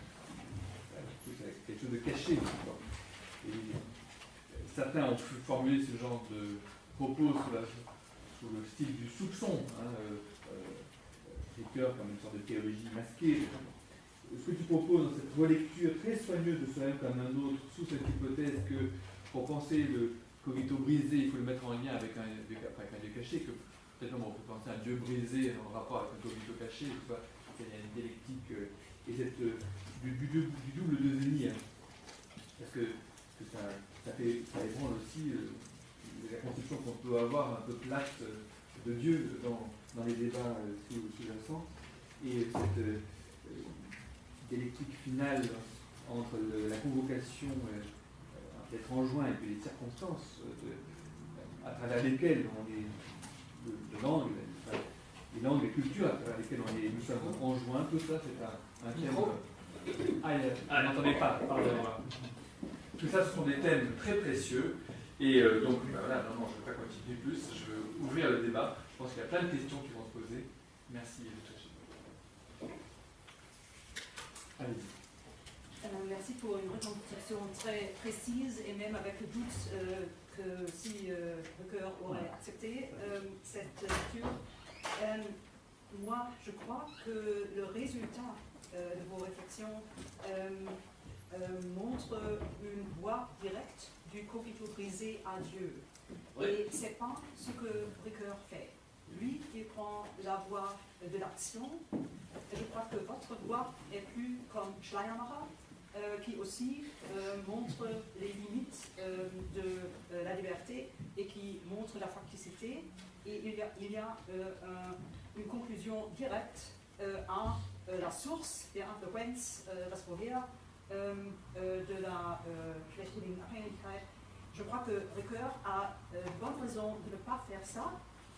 Speaker 2: c'est quelque chose de caché. Et certains ont pu formuler ce genre de propos sous, la, sous le style du soupçon, hein, euh, euh, Ricoeur comme une sorte de théologie masquée. Ce que tu proposes dans cette relecture très soigneuse de soi-même comme un autre, sous cette hypothèse que pour penser le cogito brisé, il faut le mettre en lien avec un, avec un Dieu caché, que peut-être on peut penser à un Dieu brisé en rapport avec un cogito caché, il y a une dialectique euh, et cette, euh, du, du, du double de Zénie, hein, parce que, que ça, ça, fait, ça ébranle aussi euh, la conception qu'on peut avoir un peu plate euh, de Dieu dans, dans les débats euh, sous-jacents, et cette euh, dialectique finale entre le, la convocation euh, d'être enjoint et puis les circonstances euh, de, à travers lesquelles on est, de, de langue, les langues, les cultures à travers lesquelles on est, nous sommes enjoints, tout ça c'est un, un thème. Euh, ah, ah n'entendez pas, pardonnez-moi. Tout ça ce sont des thèmes très précieux et euh, donc ben voilà, non, non, je ne vais pas continuer plus, je veux ouvrir le débat. Je pense qu'il y a plein de questions qui vont se poser. Merci.
Speaker 3: Alors, merci pour une reconstitution très précise et même avec le doute euh, que si euh, Ricoeur aurait accepté euh, cette lecture. Euh, moi, je crois que le résultat euh, de vos réflexions euh, euh, montre une voie directe du cogito brisé à Dieu. Oui. Et ce n'est pas ce que Ricoeur fait. Lui, il prend la voie de l'action. Je crois que votre voie est plus comme Schleiermacher, euh, qui aussi euh, montre les limites euh, de euh, la liberté et qui montre la facticité. Et il y a, il y a euh, un, une conclusion directe euh, à euh, la source, der Influenz, euh, das Woher, euh, euh, de la schlechtigen Abhängigkeit. Je crois que Ricoeur a euh, bonne raison de ne pas faire ça.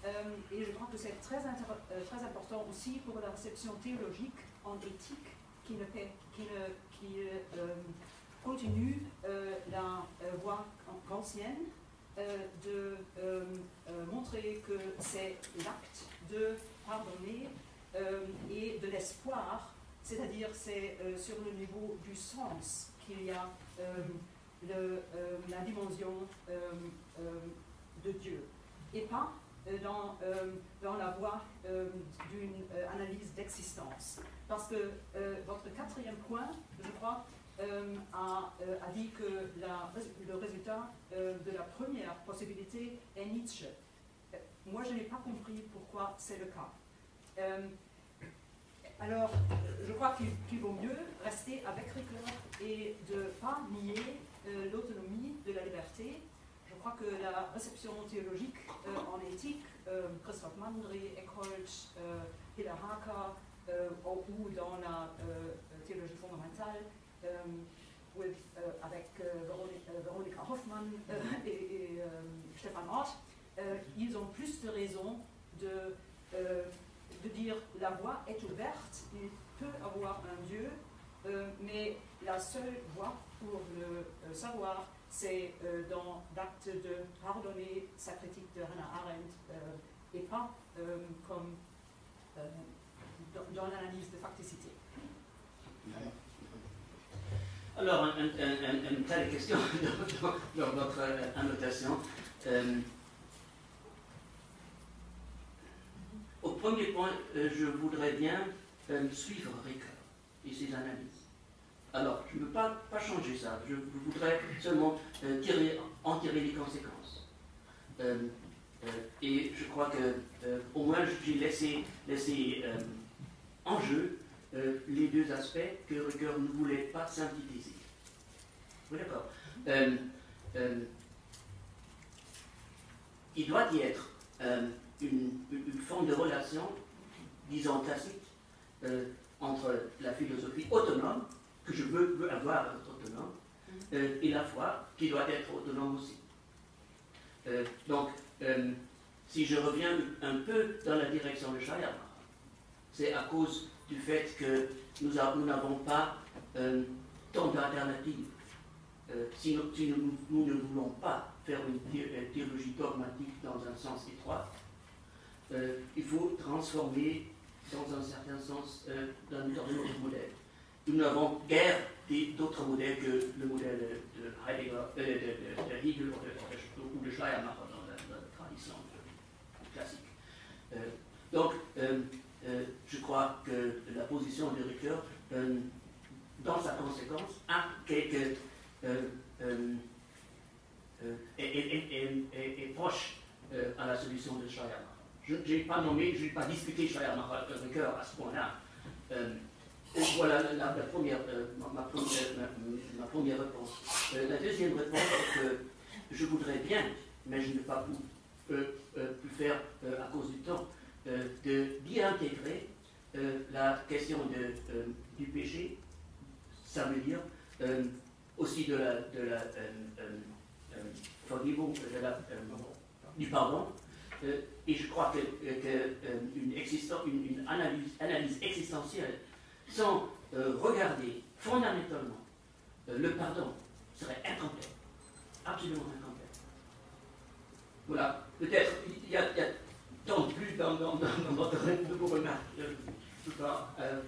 Speaker 3: Euh, et je crois que c'est très, euh, très important aussi pour la réception théologique en éthique qui, ne, qui, ne, qui euh, continue euh, la euh, voie kantienne euh, de euh, euh, montrer que c'est l'acte de pardonner euh, et de l'espoir, c'est-à-dire c'est euh, sur le niveau du sens qu'il y a euh, le, euh, la dimension euh, euh, de Dieu, et pas Dans, euh, dans la voie euh, d'une euh, analyse d'existence. Parce que euh, votre quatrième point, je crois, euh, a, euh, a dit que la, le résultat euh, de la première possibilité est Nietzsche. Euh, moi, je n'ai pas compris pourquoi c'est le cas. Euh, alors, je crois qu'il qu'il vaut mieux rester avec Ricoeur et de ne pas nier euh, l'autonomie de la liberté. Je crois que la réception théologique euh, en éthique, euh, Christoph Mandry, Eckholt, euh, Hiller Harker, euh, ou dans la euh, théologie fondamentale, euh, with, euh, avec euh, Veronica, euh, Veronica Hoffmann euh, et, et euh, Stefan Ort, euh, ils ont plus de raisons de, euh, de dire la voie est ouverte, il peut avoir un Dieu, euh, mais la seule voie pour le euh, savoir, c'est euh, dans l'acte de pardonner, sa critique de Hannah Arendt, euh, et pas euh, comme euh, dans, dans l'analyse de facticité.
Speaker 4: Alors, un, un, un, une telle question dans, dans votre annotation. Euh, au premier point, euh, je voudrais bien euh, suivre Ricoeur et ses analyses. Alors, je ne veux pas, pas changer ça, je voudrais seulement euh, tirer, en tirer les conséquences. Euh, euh, et je crois que euh, au moins j'ai laissé, laissé euh, en jeu euh, les deux aspects que Ricoeur ne voulait pas synthétiser. Oui, d'accord. Euh, euh, il doit y être euh, une, une forme de relation, disons classique, euh, entre la philosophie autonome, que je veux, veux avoir autonome, euh, et la foi qui doit être autonome aussi. Euh, donc, euh, si je reviens un peu dans la direction de Schleiermacher, c'est à cause du fait que nous n'avons pas euh, tant d'alternatives. Euh, si, nous, si nous, nous ne voulons pas faire une théologie dogmatique dans un sens étroit, euh, il faut transformer dans un certain sens euh, dans un autre modèle. Nous n'avons guère d'autres modèles que le modèle de Heidegger, euh, de, de, de Hegel ou de, ou de Schleiermacher dans la, dans la tradition classique. Euh, donc, euh, euh, je crois que la position de Ricoeur, euh, dans sa conséquence, a quelques euh, euh, euh, est, est, est, est, est proche euh, à la solution de Schleiermacher. Je n'ai pas nommé, je n'ai pas discuté Schleiermacher avec Ricoeur à ce point-là. Euh, Voilà la, la, la première, euh, ma, ma, première, ma, ma première réponse. Euh, la deuxième réponse est que je voudrais bien, mais je n'ai pas pu, euh, euh, pu faire euh, à cause du temps, euh, d'y intégrer euh, la question de, euh, du péché, ça veut dire euh, aussi de la, de la euh, euh, euh, de la, euh, du pardon. Euh, et je crois qu'une que, euh, une, une, une analyse, analyse existentielle sans euh, regarder fondamentalement euh, le pardon serait incomplet, absolument incomplet. Voilà, peut-être il y, y a tant de plus dans, dans, dans, dans votre de vos remarques. Je ne sais pas. Euh...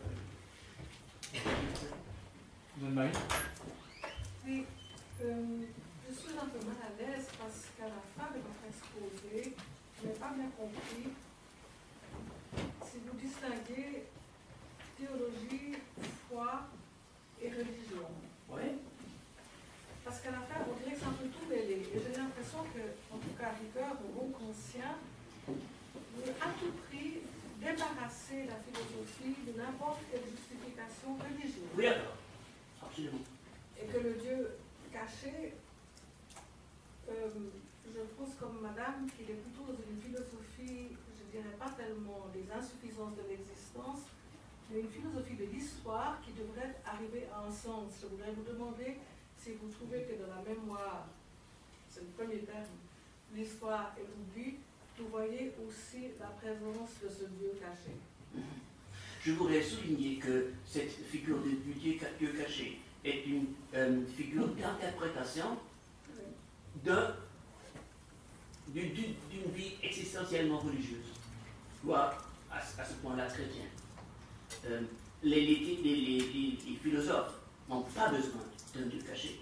Speaker 5: Oui, euh, je suis un peu mal à l'aise parce qu'à la fin de votre exposé, je n'ai pas bien compris si vous distinguez théologie, foi et religion.
Speaker 4: Oui.
Speaker 5: Parce qu'à la fin, on dirait que c'est un peu tout mêlé. Et j'ai l'impression que, en tout cas, Ricoeur, le bon conscient, veut à tout prix débarrasser la philosophie de n'importe quelle justification religieuse.
Speaker 4: Oui, alors, absolument.
Speaker 5: Et que le Dieu caché, euh, je pense comme madame qu'il est plutôt dans une philosophie, je ne dirais pas tellement des insuffisances de l'existence, mais une philosophie de l'histoire qui devrait arriver à un sens. Je voudrais vous demander si vous trouvez que dans la mémoire, c'est le premier terme, l'histoire et l'oubli, vous voyez aussi la présence de ce Dieu caché.
Speaker 4: Je voudrais souligner que cette figure de, du Dieu, Dieu caché est une euh, figure d'interprétation d'un d'une vie existentiellement religieuse, voire à, à ce point-là chrétienne. Euh, les, les, les, les, les philosophes n'ont pas besoin d'un Dieu caché.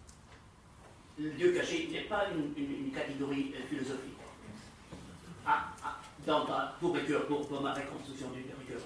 Speaker 4: Le Dieu caché n'est pas une, une, une catégorie euh, philosophique. Ah, ah, dans, pour, Ricoeur, pour, pour ma reconstruction du Ricoeur.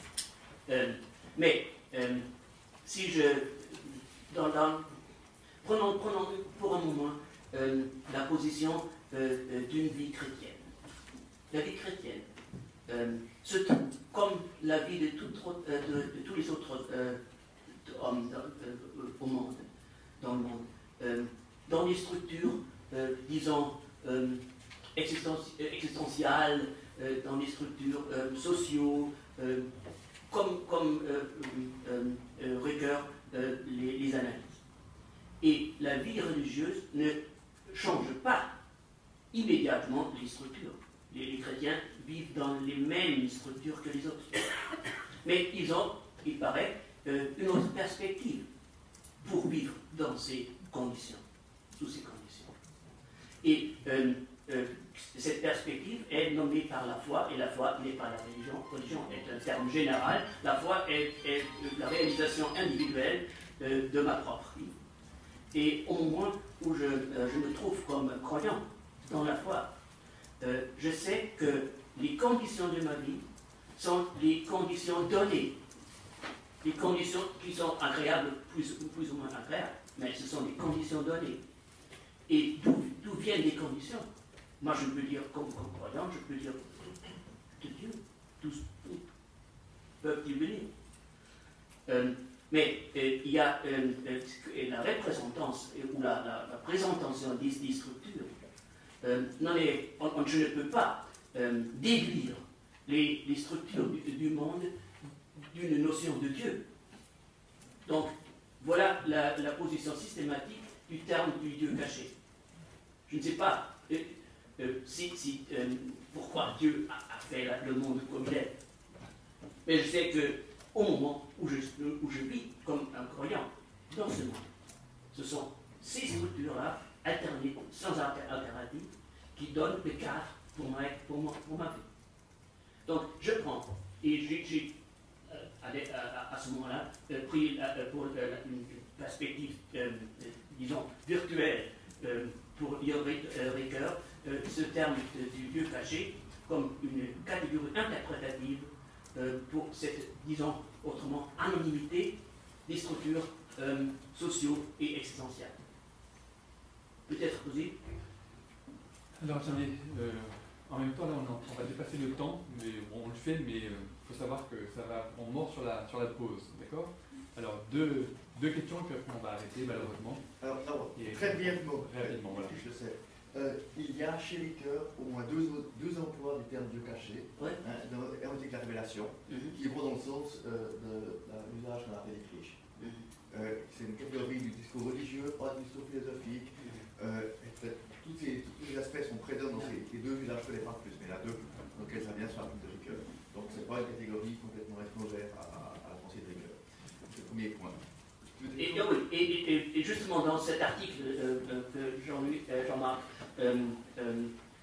Speaker 4: Euh, mais euh, si je... Dans, dans, prenons, prenons pour un moment euh, la position euh, euh, d'une vie chrétienne. La vie chrétienne euh, se trouve comme la vie de, tout, euh, de, de tous les autres euh, hommes dans, euh, au monde, dans le monde, euh, dans des structures, euh, disons, euh, existenci existentielles, euh, dans des structures euh, sociaux, euh, comme, comme euh, euh, euh, Ricoeur euh, les, les analyse. Et la vie religieuse ne change pas immédiatement les structures. Les, les chrétiens vivent dans les mêmes structures que les autres. Mais ils ont, il paraît, euh, une autre perspective pour vivre dans ces conditions, sous ces conditions. Et euh, euh, cette perspective est nommée par la foi, et la foi n'est pas la religion. Religion est un terme général. La foi est, est la réalisation individuelle euh, de ma propre vie. Et au moment où je, euh, je me trouve comme croyant dans la foi, euh, je sais que les conditions de ma vie sont les conditions données. Les conditions qui sont agréables, plus, plus ou moins agréables, mais ce sont des conditions données. Et d'où viennent les conditions? Moi, je peux dire, comme, comme croyant, je peux dire de Dieu. Tous peuvent-ils venir. Euh, mais euh, il y a euh, euh, la représentance ou la, la, la présentation des, des structures. Euh, non, mais on, on, je ne peux pas euh, déduire les, les structures du, du monde d'une notion de Dieu. Donc, voilà la, la position systématique du terme du Dieu caché. Je ne sais pas euh, euh, si, si, euh, pourquoi Dieu a, a fait la, le monde comme il est. Mais je sais qu'au moment où je, où je vis comme un croyant dans ce monde, ce sont ces structures-là, alternées, sans alternative, qui donnent le cadre pour ma, pour ma, pour ma vie. Donc, je prends, et j'ai euh, à, à, à ce moment-là euh, pris euh, pour euh, une perspective, euh, disons, virtuelle, euh, pour Ricoeur, euh, ce terme du Dieu caché comme une catégorie interprétative euh, pour cette, disons, autrement, anonymité des structures euh, sociaux et existentielles. Peut-être posé.
Speaker 2: Alors, attendez, euh, en même temps, là, on, on va dépasser le temps, mais bon, on le fait, mais il euh, faut savoir que ça va, on mord sur la, sur la pause, d'accord? Alors, deux, deux questions, puis après on va arrêter, malheureusement.
Speaker 6: Alors, alors
Speaker 2: Et,
Speaker 6: très brièvement,
Speaker 2: rapidement, voilà.
Speaker 6: je sais. Euh, il y a chez Ricoeur au moins deux, deux emplois du terme Dieu caché,
Speaker 4: Ouais.
Speaker 6: hein, dans Érotique de la Révélation,
Speaker 4: Mm-hmm.
Speaker 6: qui vont dans le sens euh, de, de l'usage qu'on appelle les clichés.
Speaker 4: Mm-hmm.
Speaker 6: Euh, c'est une catégorie du discours religieux, pas du discours philosophique. Euh, et fait, tous, ces, tous ces aspects sont présents dans ces, les deux usages, je ne connais pas plus, mais il y en a deux dans lesquels ça vient sur la plume de Ricoeur. Donc ce n'est pas une catégorie complètement étrangère à, à, à la pensée de Ricoeur. C'est le premier point.
Speaker 4: Et, et, oui, et, et, et justement dans cet article euh, euh, que Jean-Louis, euh, Jean-Marc euh, euh,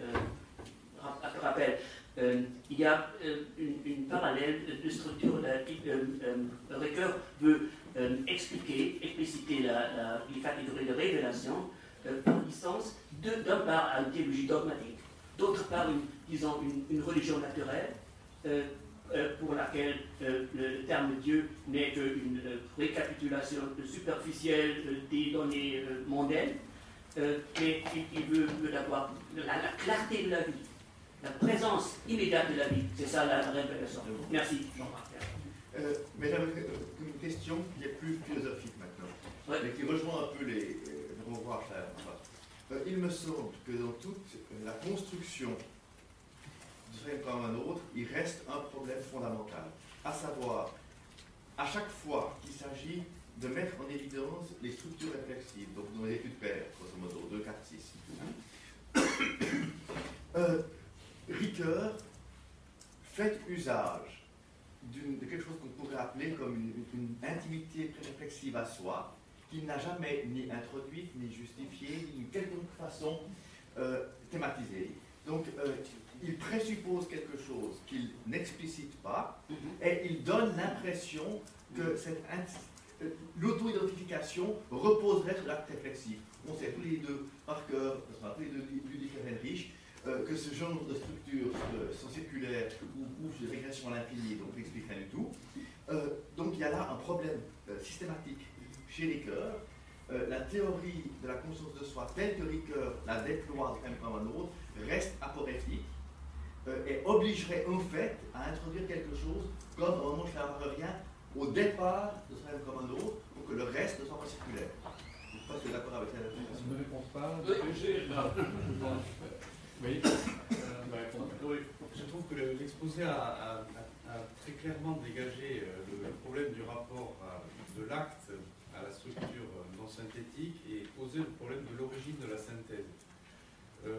Speaker 4: euh, rappelle, euh, il y a euh, une, une parallèle de structure. Euh, euh, Ricoeur veut euh, expliquer, expliciter la, la, les catégories de révélation euh, par licence, d'un part à une théologie dogmatique, d'autre part, une, disons, une, une religion naturelle. Euh, Euh, pour laquelle euh, le terme Dieu n'est qu'une euh, récapitulation superficielle euh, des données euh, mondaines, euh, mais il, il veut, veut avoir la, la clarté de la vie, la présence immédiate de la vie. C'est ça la, la révélation. Merci, Jean-Marc.
Speaker 6: Euh, mais j'avais une question qui est plus philosophique maintenant,
Speaker 4: Ouais.
Speaker 6: et qui rejoint un peu les. On va voir ça. Euh, il me semble que dans toute la construction comme un autre, il reste un problème fondamental, à savoir, à chaque fois qu'il s'agit de mettre en évidence les structures réflexives, donc dans les études paires, grosso modo, deux, quatre, six, euh, Ricoeur fait usage de quelque chose qu'on pourrait appeler comme une, une intimité réflexive à soi, qu'il n'a jamais ni introduite, ni justifiée, ni d'une quelconque façon euh, thématisée. Donc, euh, il présuppose quelque chose qu'il n'explicite pas, et il donne l'impression que cette l'auto-identification reposerait sur l'acte réflexif. On sait tous les deux, par cœur, tous les deux Ludwig et Heinrich, euh, que ce genre de structures euh, sont circulaires ou, ou de régression à l'infini, donc n'explique rien du tout. Euh, donc il y a là un problème euh, systématique chez Ricoeur. Euh, la théorie de la conscience de soi, telle que Ricoeur la déploie de même comme un autre, reste aporétique euh, et obligerait en fait à introduire quelque chose comme un moment rien au départ de ce même comme un autre pour que le reste ne soit pas circulaire. Je ne sais pas si vous êtes d'accord avec ça.
Speaker 2: Je ne réponds pas.
Speaker 7: Oui.
Speaker 2: Oui.
Speaker 7: Je trouve que l'exposé a, a, a très clairement dégagé le problème du rapport à, de l'acte à la structure non synthétique et posé le problème de l'origine de la synthèse. Euh,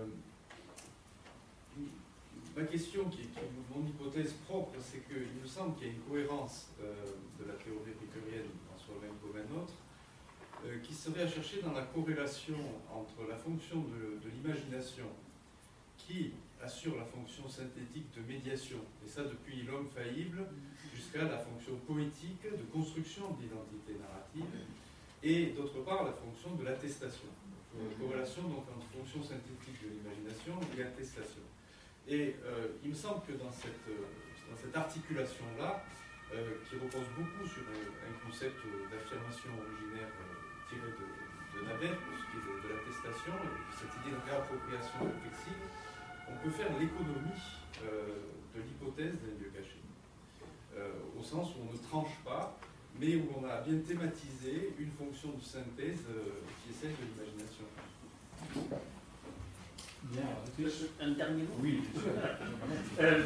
Speaker 7: ma question, qui est, qui est mon hypothèse propre, c'est qu'il me semble qu'il y a une cohérence euh, de la théorie ricoeurienne en soi-même comme un autre, euh, qui serait à chercher dans la corrélation entre la fonction de, de l'imagination qui assure la fonction synthétique de médiation, et ça depuis l'homme faillible jusqu'à la fonction poétique de construction de l'identité narrative, et d'autre part la fonction de l'attestation. Une corrélation donc entre fonction synthétique de l'imagination et attestation. Et euh, il me semble que dans cette, dans cette articulation-là, euh, qui repose beaucoup sur un, un concept d'affirmation originaire euh, tiré de, de Navet, pour ce qui est de, de l'attestation, cette idée de réappropriation réflexive, on peut faire l'économie euh, de l'hypothèse d'un lieu caché, euh, au sens où on ne tranche pas, mais où on a bien thématisé une fonction de synthèse euh, qui est celle de l'imagination.
Speaker 2: Bien.
Speaker 4: Un dernier mot?
Speaker 2: Oui, bien sûr.
Speaker 4: euh,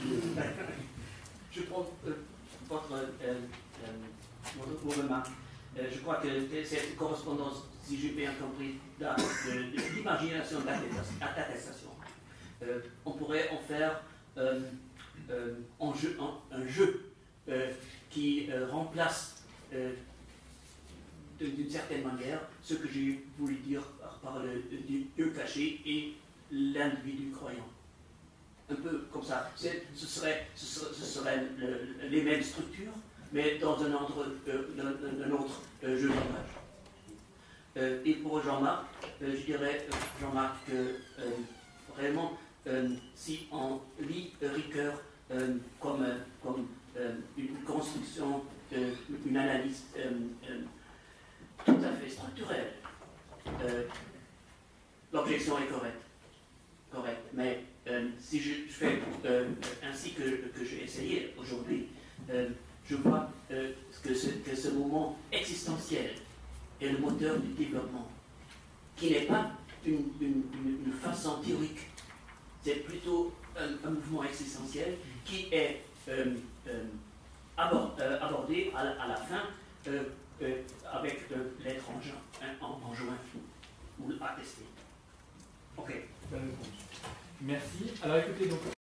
Speaker 4: je prends euh, votre euh, euh, vos remarques. Euh, je crois que cette correspondance, si j'ai bien compris, de, de, de l'imagination d'attestation, euh, on pourrait en faire euh, euh, un jeu, un, un jeu euh, qui euh, remplace euh, d'une certaine manière ce que j'ai voulu dire par, par le, le Dieu caché et l'individu croyant. Un peu comme ça. Ce serait, ce serait, ce serait le, les mêmes structures, mais dans un autre, euh, un autre euh, jeu de langage. Euh, et pour Jean-Marc, euh, je dirais, euh, Jean-Marc, que euh, vraiment, euh, si on lit Ricoeur euh, comme, euh, comme euh, une construction, euh, une analyse euh, euh, tout à fait structurelle, euh, l'objection est correcte. Correct. Mais euh, si je, je fais euh, ainsi que, que j'ai essayé aujourd'hui, euh, je vois euh, que, ce, que ce moment existentiel est le moteur du développement, qui n'est pas une, une, une, une façon théorique, c'est plutôt un, un mouvement existentiel qui est euh, euh, abord, euh, abordé à, à la fin euh, euh, avec euh, l'être en, juin, en, en juin ou attesté. Ok.
Speaker 2: Merci. Alors écoutez, donc.